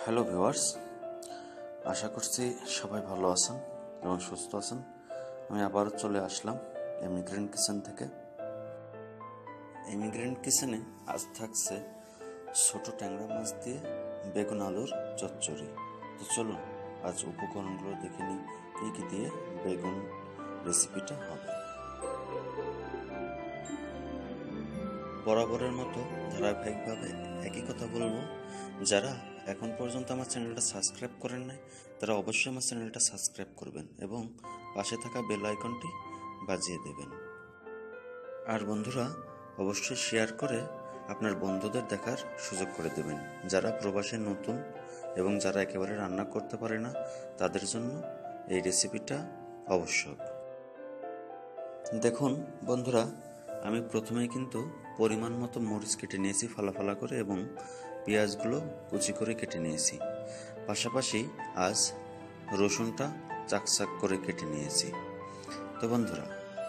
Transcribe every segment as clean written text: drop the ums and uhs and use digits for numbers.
Hello viewers, আশা করছি সবাই ভালো আছেন এবং সুস্থ আছেন। আমি আবারও চলে আসলাম এমিগ্রেন্ট কিচেন থেকে। এমিগ্রেন্ট কিচেনে আজ থাকছে ছোট ট্যাংরা মাছ দিয়ে বেগুন আলুর চচ্চড়ি। তো চলুন আজ উপকরণগুলো দেখে নিই কী কী দিয়ে বেগুন রেসিপিটা হবে। বরাবরের মতো ধারাবাহিকভাবে একই কথা বলবো, যারা এখন পর্যন্ত আমার চ্যানেলটা সাবস্ক্রাইব করেন নাই তারা অবশ্যই আমার চ্যানেলটা সাবস্ক্রাইব করবেন এবং পাশে থাকা বেল আইকনটি বাজিয়ে দেবেন। আর বন্ধুরা অবশ্যই শেয়ার করে আপনার বন্ধুদের দেখার সুযোগ করে দেবেন, যারা প্রবাসে নতুন এবং যারা একেবারে রান্না করতে পারে না তাদের জন্য এই রেসিপিটা আবশ্যক। দেখুন বন্ধুরা, আমি প্রথমেই কিন্তু পরিমাণ মতো মরিচ কেটে নিয়েছি ফালা ফালা করে এবং পেঁয়াজগুলো কুচি করে কেটে নিয়েছি। পাশাপাশি আজ রসুনটা চাকচাক করে কেটে নিয়েছি। তো বন্ধুরা,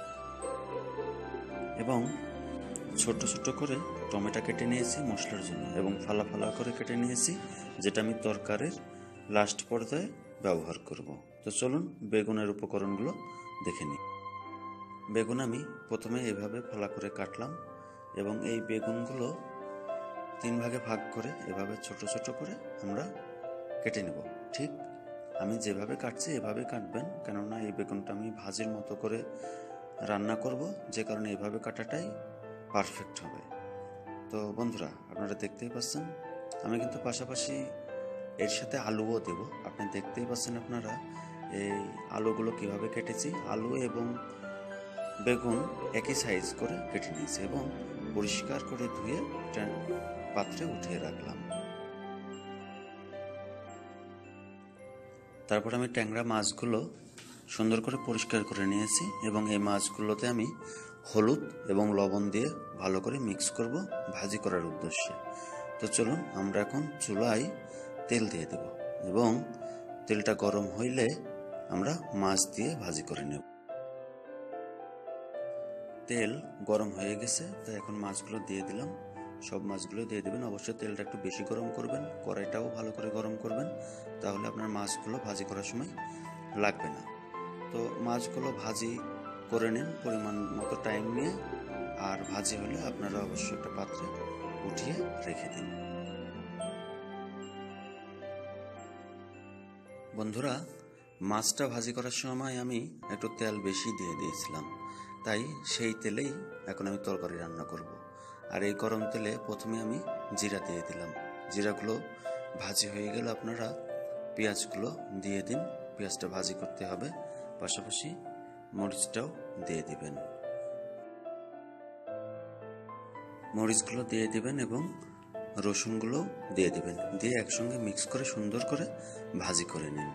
এবং ছোট ছোট করে টমেটো কেটে নিয়েছি মশলার জন্য এবং ফালা ফালা করে কেটে নিয়েছি, যেটা আমি তরকারির লাস্ট পর্যায়ে ব্যবহার করব। তো চলুন বেগুনের উপকরণগুলো দেখে নিই। বেগুন আমি প্রথমে এভাবে ফালা করে কাটলাম এবং এই বেগুনগুলো 3 ভাগে ভাগ করে এভাবে ছোট ছোট করে আমরা কেটে নেব। ঠিক আমি যেভাবে কাটছি এভাবে কাটবেন, কেননা এই বেগুনটা আমি ভাজির মতো করে রান্না করব, যে কারণে এভাবে কাটাটাই পারফেক্ট হবে। তো বন্ধুরা আপনারা দেখতেই পাচ্ছেন আমি কিন্তু পাশাপাশি এর সাথে আলুও দেব। আপনি দেখতেই পাচ্ছেন আপনারা এই আলুগুলো কিভাবে কেটেছি। আলু এবং বেগুন একই সাইজ করে কেটে নিয়েছি এবং পরিষ্কার করে ধুয়ে পাত্রে উঠিয়ে রাখলাম। তারপর আমি ট্যাংরা মাছগুলো সুন্দর করে পরিষ্কার করে নিয়েছি এবং এই মাছগুলোতে আমি হলুদ এবং লবণ দিয়ে ভালো করে মিক্স করব ভাজি করার উদ্দেশ্যে। তো চলুন আমরা এখন চুলায় তেল দিয়ে দেব এবং তেলটা গরম হইলে আমরা মাছ দিয়ে ভাজি করে নেব। তেল গরম হয়ে গেছে, তো এখন মাছগুলো দিয়ে দিলাম। সব মাছগুলো দিয়ে দেবেন। অবশ্যই তেলটা একটু বেশি গরম করবেন, কড়াইটাও ভালো করে গরম করবেন, তাহলে আপনার মাছগুলো ভাজি করার সময় লাগবে না। তো মাছগুলো ভাজি করে নিন পরিমাণ মতো টাইম নিয়ে, আর ভাজি হলে আপনারা অবশ্যই একটা পাত্রে উঠিয়ে রেখে দিন। বন্ধুরা, মাছটা ভাজি করার সময় আমি একটু তেল বেশি দিয়ে দিয়েছিলাম, তাই সেই তেলেই এখন আমি তরকারি রান্না করব। আর এই গরম তেলে প্রথমে আমি জিরা দিয়ে দিলাম। জিরাগুলো ভাজি হয়ে গেলে আপনারা পেঁয়াজগুলো দিয়ে দিন। পেঁয়াজটা ভাজি করতে হবে, পাশাপাশি মরিচটাও দিয়ে দিবেন। মরিচগুলো দিয়ে দিবেন এবং রসুনগুলো দিয়ে দিবেন, দিয়ে একসঙ্গে মিক্স করে সুন্দর করে ভাজি করে নিন।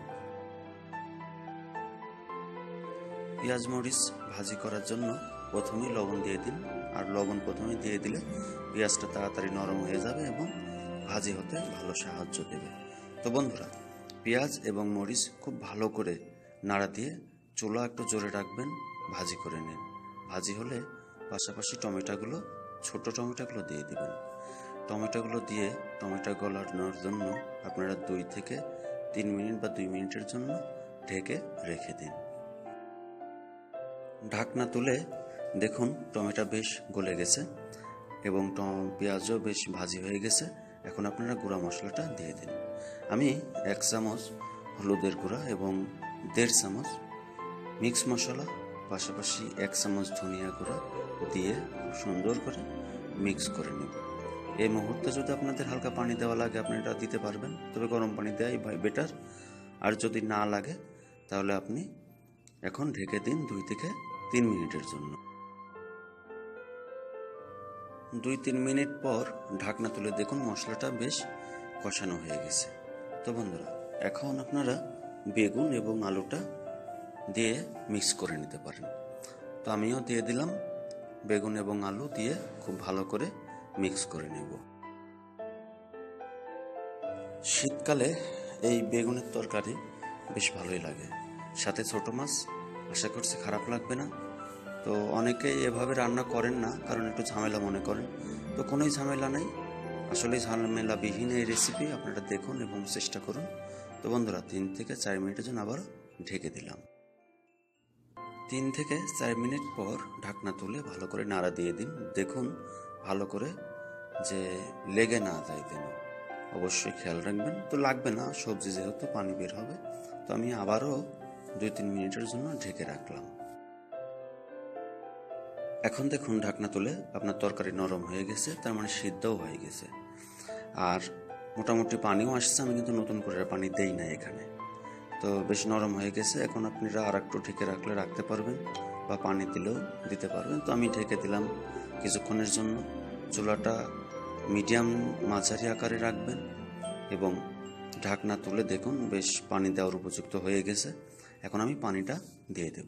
পেঁয়াজ মরিচ ভাজি করার জন্য প্রথমেই লবণ দিয়ে দিন, আর লবণ প্রথমে দিয়ে দিলে পেঁয়াজটা তাড়াতাড়ি নরম হয়ে যাবে এবং ভাজি হতে ভালো সাহায্য দেবে। তো বন্ধুরা, পেঁয়াজ এবং মরিচ খুব ভালো করে নাড়া দিয়ে চুলা একটু জোরে রাখবেন, ভাজি করে নিন। ভাজি হলে পাশাপাশি ছোট টমেটোগুলো দিয়ে দিবেন। টমেটোগুলো দিয়ে টমেটো গলানোর জন্য আপনারা 2 থেকে 3 মিনিট বা 2 মিনিটের জন্য ঢেকে রেখে দিন। ঢাকনা তুলে দেখুন টমেটো বেশ গলে গেছে এবং পেঁয়াজও বেশ ভাজি হয়ে গেছে। এখন আপনারা গুঁড়া মশলাটা দিয়ে দিন। আমি 1 চামচ হলুদের গুঁড়া এবং 1.5 চামচ মিক্স মশলা, পাশাপাশি 1 চামচ ধনিয়া গুঁড়া দিয়ে খুব সুন্দর করে মিক্স করে নেব। এই মুহূর্তে যদি আপনাদের হালকা পানি দেওয়া লাগে আপনি এটা দিতে পারবেন, তবে গরম পানি দেওয়াই বেটার। আর যদি না লাগে তাহলে আপনি এখন ঢেকে দিন 2 থেকে 3 মিনিটের জন্য। 2-3 মিনিট পর ঢাকনা তুলে দেখুন মশলাটা বেশ কষানো হয়ে গেছে। তো বন্ধুরা, এখন আপনারা বেগুন এবং আলুটা দিয়ে মিক্স করে নিতে পারেন। তো আমিও দিয়ে দিলাম। বেগুন এবং আলু দিয়ে খুব ভালো করে মিক্স করে নেব। শীতকালে এই বেগুনের তরকারি বেশ ভালোই লাগে, সাথে ছোট মাছ, আশা করছি খারাপ লাগবে না। তো অনেকেই এভাবে রান্না করেন না, কারণ একটু ঝামেলা মনে করেন। তো কোনোই ঝামেলা নেই, আসলে ঝামেলাবিহীন এই রেসিপি আপনারা দেখুন এবং চেষ্টা করুন। তো বন্ধুরা 3 থেকে 4 মিনিটের জন্য আবার ঢেকে দিলাম। 3 থেকে 4 মিনিট পর ঢাকনা তুলে ভালো করে নাড়া দিয়ে দিন। দেখুন ভালো করে যে লেগে না যায় যেন, অবশ্যই খেয়াল রাখবেন। তো লাগবে না, সবজি যেহেতু পানি বের হবে। তো আমি আবারও 2-3 মিনিটের জন্য ঢেকে রাখলাম। এখন দেখুন ঢাকনা তুলে আপনার তরকারি নরম হয়ে গেছে, তার মানে সিদ্ধও হয়ে গেছে। আর মোটামুটি পানিও আসছে, আমি কিন্তু নতুন করে পানি দেই না এখানে। তো বেশ নরম হয়ে গেছে। এখন আপনারা আর একটু ঢেকে রাখলে রাখতে পারবেন বা পানি দিলেও দিতে পারবেন। তো আমি ঢেকে দিলাম কিছুক্ষণের জন্য। চুলাটা মিডিয়াম মাঝারি আকারে রাখবেন এবং ঢাকনা তুলে দেখুন বেশ পানি দেওয়ার উপযুক্ত হয়ে গেছে। এখন আমি পানিটা দিয়ে দেব।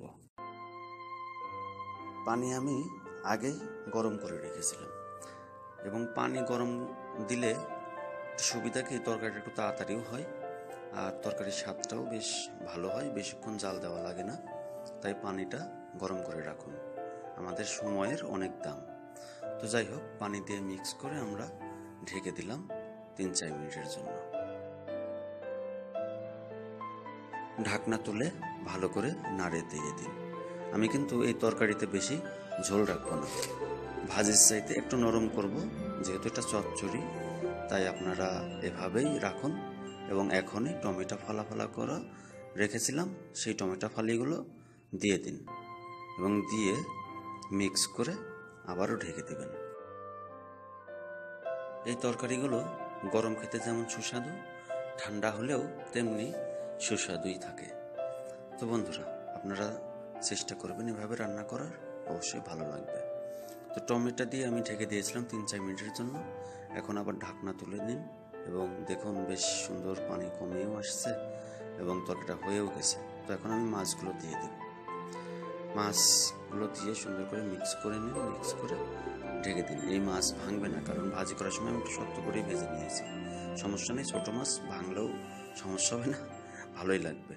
পানি আমি আগেই গরম করে রেখেছিলাম এবং পানি গরম দিলে সুবিধা কি, তরকারিটা একটু তাড়াতাড়িও হয় আর তরকারির স্বাদটাও বেশ ভালো হয়, বেশিক্ষণ জাল দেওয়া লাগে না। তাই পানিটা গরম করে রাখুন, আমাদের সময়ের অনেক দাম। তো যাই হোক, পানি দিয়ে মিক্স করে আমরা ঢেকে দিলাম 3-4 মিনিটের জন্য। ঢাকনা তুলে ভালো করে নাড়ে দিয়ে দিন। আমি কিন্তু এই তরকারিতে বেশি ঝোল রাখবো না, ভাজির চাইতে একটু নরম করব, যেহেতু এটা চচ্চড়ি। তাই আপনারা এভাবেই রাখুন এবং এখনই টমেটো ফালা ফালা করা রেখেছিলাম, সেই টমেটো ফালিগুলো দিয়ে দিন এবং দিয়ে মিক্স করে আবারও ঢেকে দেবেন। এই তরকারিগুলো গরম খেতে যেমন সুস্বাদু, ঠান্ডা হলেও তেমনি সুস্বাদুই থাকে। তো বন্ধুরা, আপনারা চেষ্টা করবেন এভাবে রান্না করার, অবশ্যই ভালো লাগবে। তো টমেটো দিয়ে আমি ঢেকে দিয়েছিলাম 3-4 মিনিটের জন্য। এখন আবার ঢাকনা তুলে নিন এবং দেখুন বেশ সুন্দর পানি কমেও আসছে এবং তরকারিটা হয়েও গেছে। তো এখন আমি মাছগুলো দিয়ে দেব। মাছগুলো দিয়ে সুন্দর করে মিক্স করে নিন, মিক্স করে ঢেকে দিন। এই মাছ ভাঙবে না, কারণ ভাজি করার সময় আমি একটু শক্ত করেই ভেজে নিয়েছি। সমস্যা নেই, ছোটো মাছ ভাঙলেও সমস্যা হবে না, ভালোই লাগবে।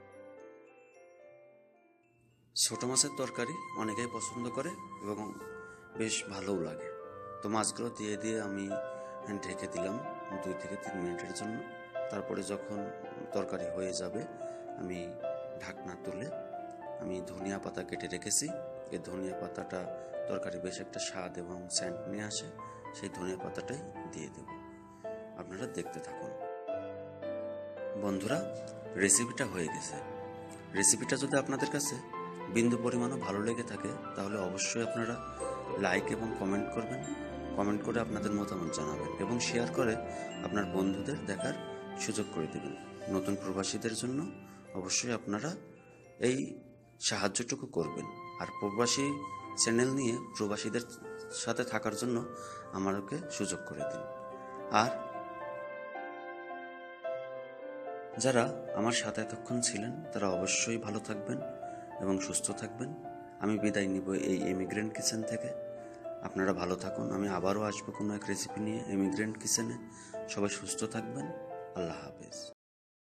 ছোটো মাছের তরকারি অনেকেই পছন্দ করে এবং বেশ ভালোও লাগে। তো মাছগুলো দিয়ে দিয়ে আমি ঢেকে দিলাম 2 থেকে 3 মিনিটের জন্য। তারপরে যখন তরকারি হয়ে যাবে, আমি ঢাকনা তুলে আমি ধনিয়া পাতা কেটে রেখেছি। এই ধনিয়া পাতাটা তরকারি বেশ একটা স্বাদ এবং সেন্ট নিয়ে আসে, সেই ধনিয়া পাতাটাই দিয়ে দেব। আপনারা দেখতে থাকুন। বন্ধুরা, রেসিপিটা হয়ে গেছে। রেসিপিটা যদি আপনাদের কাছে বিন্দু পরিমাণও ভালো লেগে থাকে, তাহলে অবশ্যই আপনারা লাইক এবং কমেন্ট করবেন। কমেন্ট করে আপনাদের মতামত জানাবেন এবং শেয়ার করে আপনার বন্ধুদের দেখার সুযোগ করে দেবেন। নতুন প্রবাসীদের জন্য অবশ্যই আপনারা এই সাহায্যটুকু করবেন। আর প্রবাসী চ্যানেল নিয়ে প্রবাসীদের সাথে থাকার জন্য আমাকে সুযোগ করে দিন। আর যারা আমার সাথে এতক্ষণ ছিলেন, তারা অবশ্যই ভালো থাকবেন এবং সুস্থ থাকবেন। আমি বিদায় নিব এই এমিগ্রেন্ট কিচেন থেকে। আপনারা ভালো থাকুন। আমি আবারও আসবো কোনো এক রেসিপি নিয়ে এমিগ্রেন্ট কিচেনে। সবাই সুস্থ থাকবেন। আল্লাহ হাফেজ।